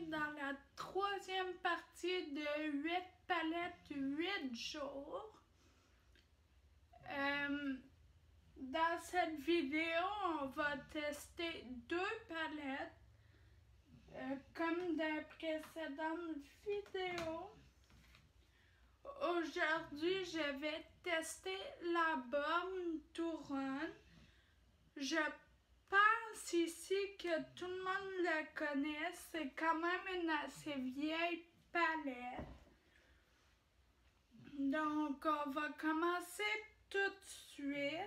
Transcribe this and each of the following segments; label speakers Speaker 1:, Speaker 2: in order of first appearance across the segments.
Speaker 1: dans la troisième partie de 8 palettes, 8 jours. Dans cette vidéo, on va tester 2 palettes. Comme dans la précédente vidéo. Aujourd'hui, je vais tester la borne Touron. Je pense ici que tout le monde la connaît. C'est quand même une assez vieille palette. Donc, on va commencer tout de suite.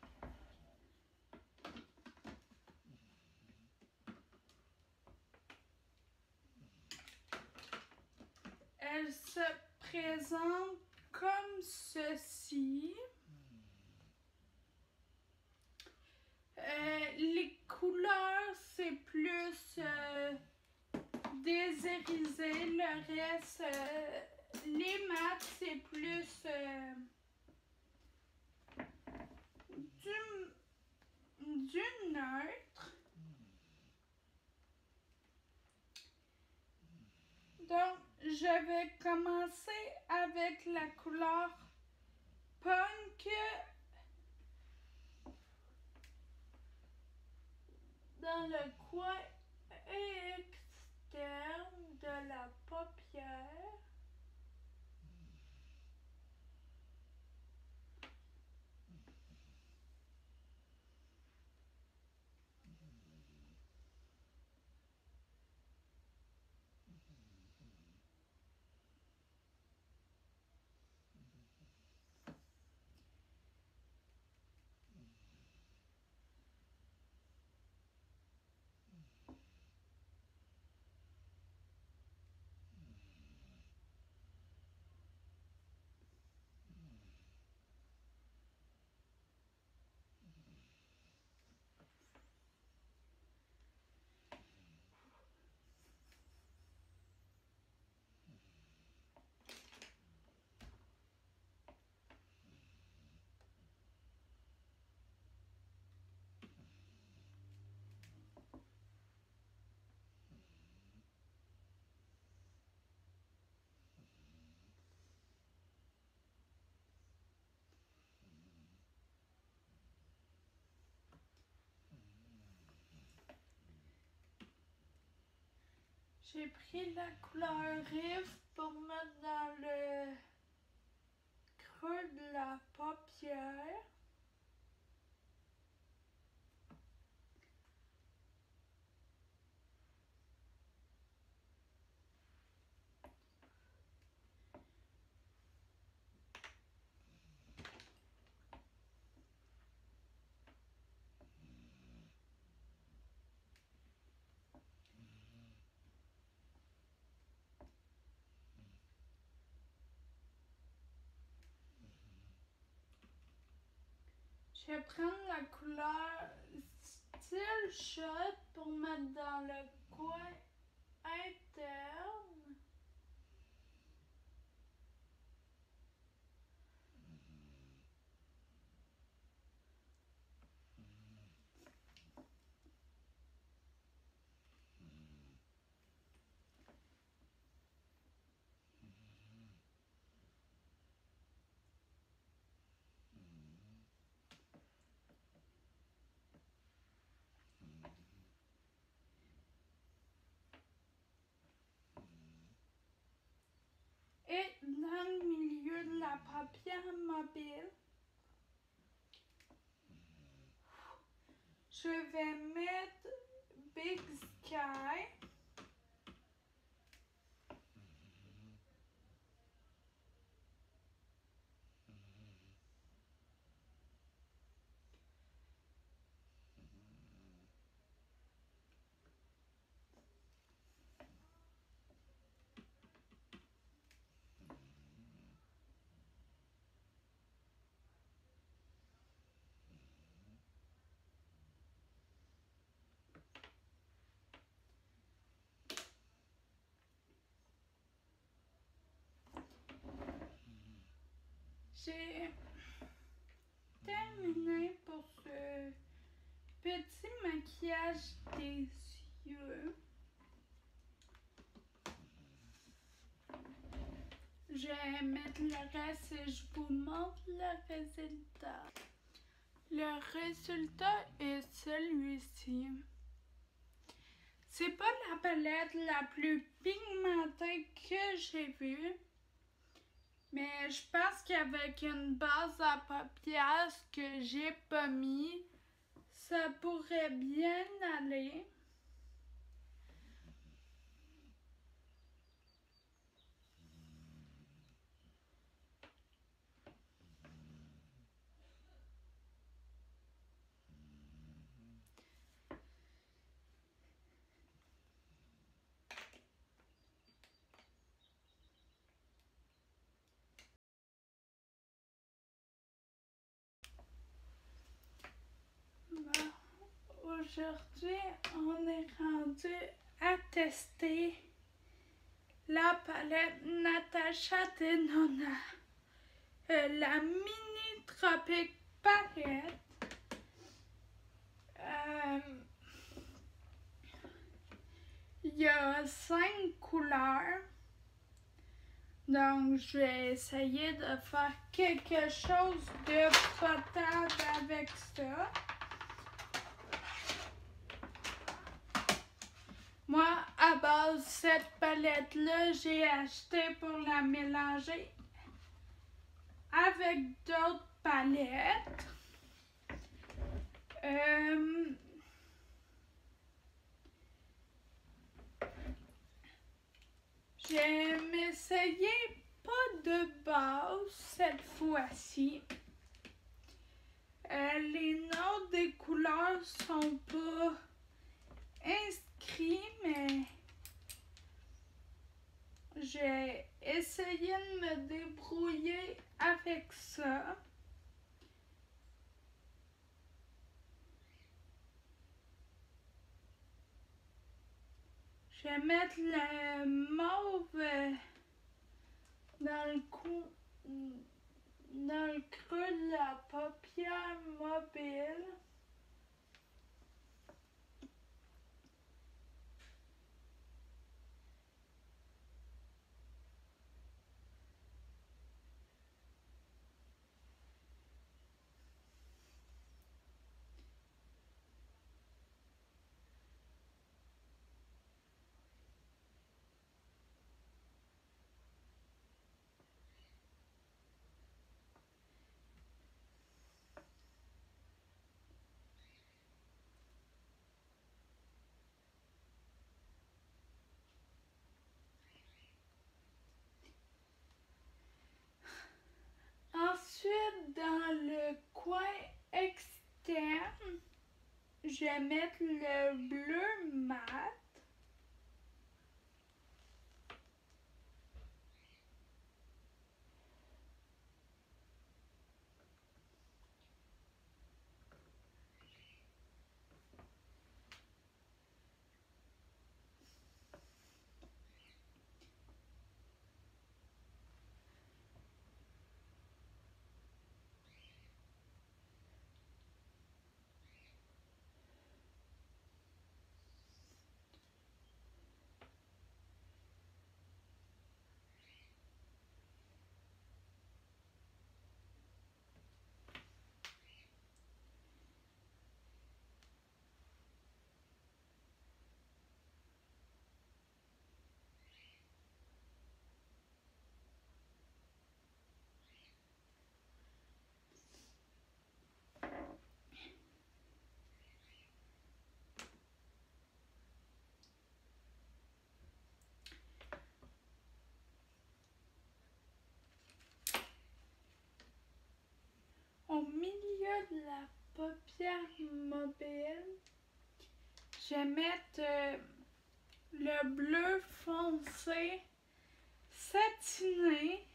Speaker 1: Elle se présente comme ceci. Les couleurs, c'est plus désirisé. Le reste, les mattes, c'est plus du neutre. Donc, je vais commencer avec la couleur punk dans le coin externe de la paupière. J'ai pris la couleur Rive pour mettre dans le creux de la paupière. Je vais prendre la couleur Style Shot pour mettre dans le coin interne. Et dans le milieu de la paupière mobile, je vais mettre Big Sky. J'ai terminé pour ce petit maquillage des yeux. mettre le reste et je vous montre le résultat. Le résultat est celui-ci. C'est pas la palette la plus pigmentée que j'ai vue, mais je pense qu'avec une base à paupières que j'ai pas mis, ça pourrait bien aller. Aujourd'hui, on est rendu à tester la palette Natasha Denona, la Mini Tropic palette. Il y a 5 couleurs, donc je vais essayer de faire quelque chose de potable avec ça. Moi, à base, cette palette-là, j'ai acheté pour la mélanger avec d'autres palettes. J'ai essayé pas de base cette fois-ci. Les noms des couleurs sont pas inscrits, mais j'ai essayé de me débrouiller avec ça. Je vais mettre le mauve dans le creux de la paupière mobile. Ensuite, dans le coin externe, je vais mettre le bleu mat. Au milieu de la paupière mobile, je vais mettre le bleu foncé satiné.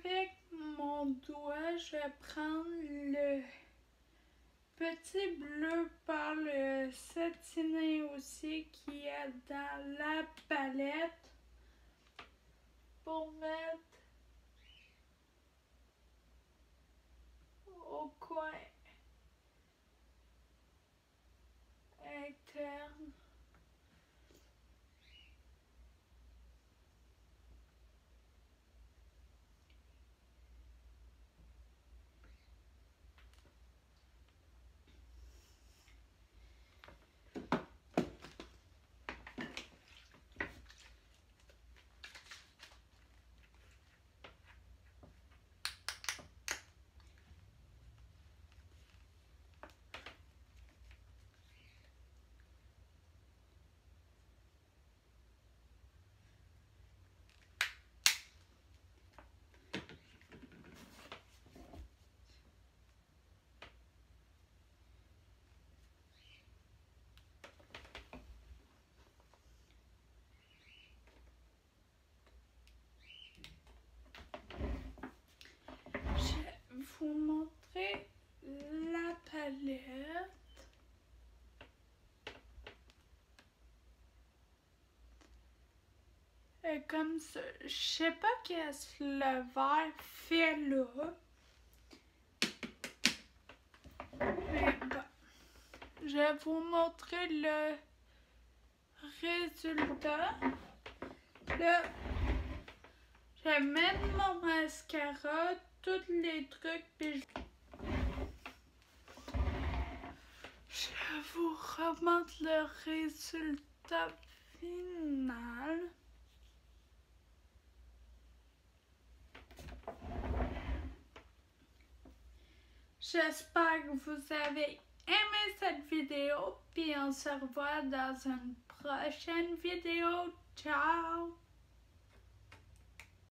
Speaker 1: avec mon doigt, je vais prendre le petit bleu par le satiné aussi qui est dans la palette pour mettre au coin interne. Je vais vous montrer la palette. Comme ça, je sais pas qu'est-ce que le vert fait là. Mais bon, je vais vous montrer le résultat. Là, je vais mettre mon mascara, tous les trucs, puis je vous remontre le résultat final. J'espère que vous avez aimé cette vidéo, puis on se revoit dans une prochaine vidéo. Ciao!